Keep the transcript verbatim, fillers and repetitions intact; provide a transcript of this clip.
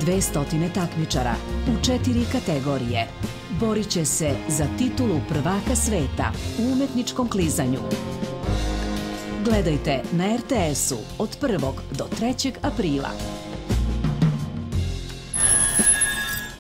dvesta takmičara u četiri kategorije. Borit će se za titulu prvaka sveta u umetničkom klizanju. Gledajte na er te esu od prvog do trećeg aprila.